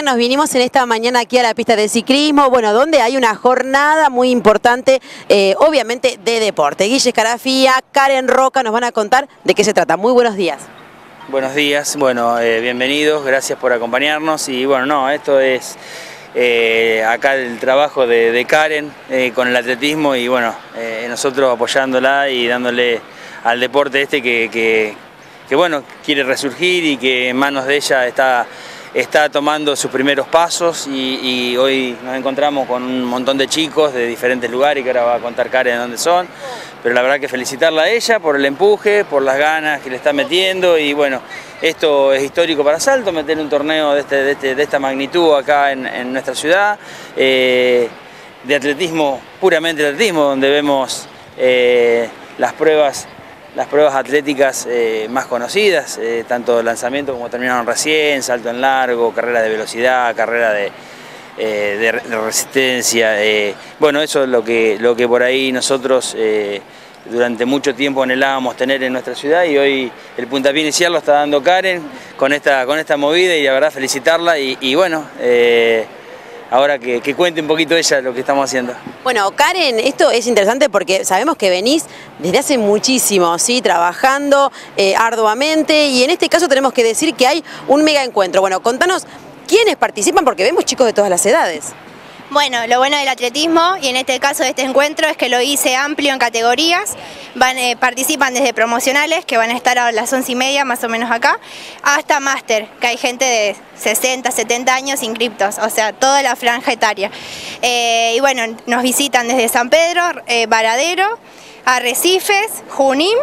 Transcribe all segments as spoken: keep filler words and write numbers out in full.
Karen, nos vinimos en esta mañana aquí a la pista de ciclismo, bueno, donde hay una jornada muy importante, eh, obviamente de deporte. Guille Escarafía, Karen Roca nos van a contar de qué se trata. Muy buenos días. Buenos días, bueno, eh, bienvenidos, gracias por acompañarnos y bueno, no, esto es eh, acá el trabajo de, de Karen eh, con el atletismo y bueno, eh, nosotros apoyándola y dándole al deporte este que, que, que bueno, quiere resurgir y que en manos de ella está, está tomando sus primeros pasos y, y hoy nos encontramos con un montón de chicos de diferentes lugares que ahora va a contar Karen de dónde son. Pero la verdad que felicitarla a ella por el empuje, por las ganas que le está metiendo y bueno, esto es histórico para Salto, meter un torneo de, este, de, este, de esta magnitud acá en, en nuestra ciudad, eh, de atletismo, puramente atletismo, donde vemos eh, las pruebas, las pruebas atléticas eh, más conocidas, eh, tanto lanzamiento como terminaron recién, salto en largo, carrera de velocidad, carrera de... Eh, de, de resistencia, eh, bueno, eso es lo que, lo que por ahí nosotros eh, durante mucho tiempo anhelábamos tener en nuestra ciudad y hoy el puntapié inicial lo está dando Karen con esta, con esta movida y la verdad felicitarla y, y bueno, eh, ahora que, que cuente un poquito ella lo que estamos haciendo. Bueno, Karen, esto es interesante porque sabemos que venís desde hace muchísimo, ¿sí? Trabajando eh, arduamente y en este caso tenemos que decir que hay un mega encuentro. Bueno, contanos quiénes participan porque vemos chicos de todas las edades. Bueno, lo bueno del atletismo y en este caso de este encuentro es que lo hice amplio en categorías. Van, eh, participan desde promocionales, que van a estar a las once y media más o menos acá, hasta máster, que hay gente de sesenta, setenta años inscriptos, o sea, toda la franja etaria. Eh, y bueno, nos visitan desde San Pedro, eh, Varadero, Arrecifes, Junín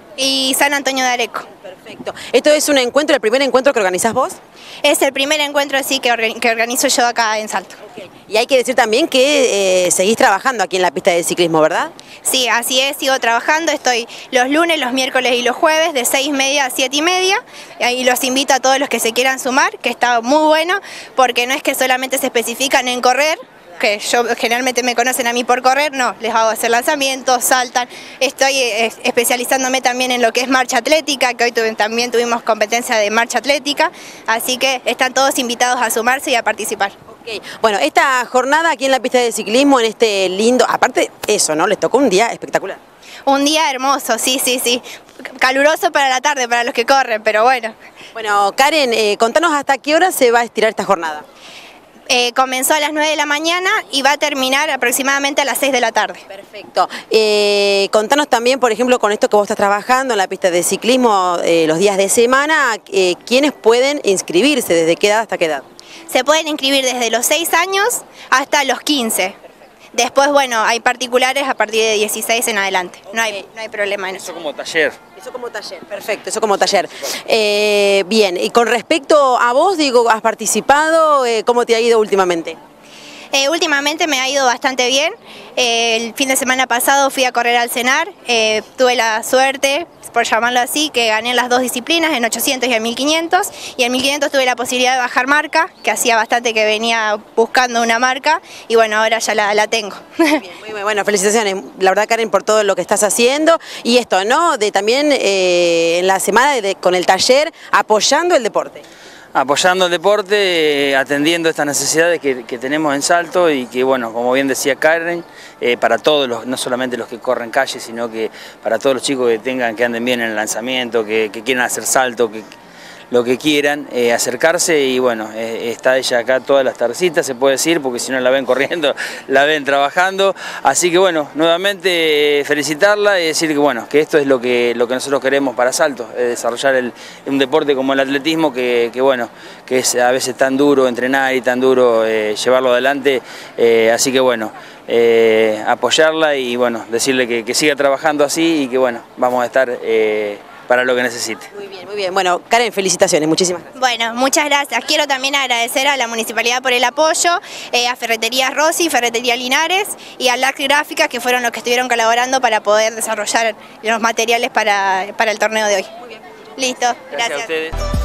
y San Antonio de Areco. Perfecto. ¿Esto es un encuentro, el primer encuentro que organizás vos? Es el primer encuentro así que, organ que organizo yo acá en Salto. Okay. Y hay que decir también que eh, seguís trabajando aquí en la pista de ciclismo, ¿verdad? Sí, así es, sigo trabajando, estoy los lunes, los miércoles y los jueves de seis y media a siete y media y los invito a todos los que se quieran sumar, que está muy bueno, porque no es que solamente se especifican en correr, que yo generalmente me conocen a mí por correr, no, les hago hacer lanzamientos, saltan, estoy eh, especializándome también en lo que es marcha atlética, que hoy tuve, también tuvimos competencia de marcha atlética, así que están todos invitados a sumarse y a participar. Okay. Bueno, esta jornada aquí en la pista de ciclismo, en este lindo, aparte eso, ¿no? Les tocó un día espectacular. Un día hermoso, sí, sí, sí, caluroso para la tarde, para los que corren, pero bueno. Bueno, Karen, eh, contanos hasta qué hora se va a estirar esta jornada. Eh, comenzó a las nueve de la mañana y va a terminar aproximadamente a las seis de la tarde. Perfecto. Eh, contanos también, por ejemplo, con esto que vos estás trabajando en la pista de ciclismo eh, los días de semana, eh, ¿quiénes pueden inscribirse? ¿Desde qué edad hasta qué edad? Se pueden inscribir desde los seis años hasta los quince. Después, bueno, hay particulares a partir de dieciséis en adelante. No hay, no hay problema en eso. Eso como taller. Eso como taller, perfecto, eso como taller. Eh, bien, y con respecto a vos, digo, ¿has participado? Eh, ¿Cómo te ha ido últimamente? Eh, últimamente me ha ido bastante bien. Eh, el fin de semana pasado fui a correr al Cenar, eh, tuve la suerte, por llamarlo así, que gané en las dos disciplinas, en ochocientos y en mil quinientos, y en mil quinientos tuve la posibilidad de bajar marca, que hacía bastante que venía buscando una marca, y bueno, ahora ya la, la tengo. Bien, muy, muy bueno, felicitaciones, la verdad Karen por todo lo que estás haciendo, y esto, ¿no? De también eh, en la semana de, con el taller, apoyando el deporte. Apoyando el deporte, eh, atendiendo estas necesidades que, que tenemos en Salto y que, bueno, como bien decía Karen, eh, para todos, los, no solamente los que corren calle, sino que para todos los chicos que tengan, que anden bien en el lanzamiento, que, que quieran hacer salto, que lo que quieran, eh, acercarse y bueno, eh, está ella acá todas las tardecitas, se puede decir, porque si no la ven corriendo, la ven trabajando, así que bueno, nuevamente eh, felicitarla y decir que bueno, que esto es lo que, lo que nosotros queremos para Salto, eh, desarrollar el, un deporte como el atletismo que, que bueno, que es a veces tan duro entrenar y tan duro eh, llevarlo adelante, eh, así que bueno, eh, apoyarla y bueno, decirle que, que siga trabajando así y que bueno, vamos a estar eh, para lo que necesite. Muy bien, muy bien. Bueno, Karen, felicitaciones, muchísimas gracias. Bueno, muchas gracias. Quiero también agradecer a la Municipalidad por el apoyo, eh, a Ferretería Rossi, Ferretería Linares y a L A C Gráfica, que fueron los que estuvieron colaborando para poder desarrollar los materiales para, para el torneo de hoy. Muy bien. Listo, Gracias, gracias. a ustedes.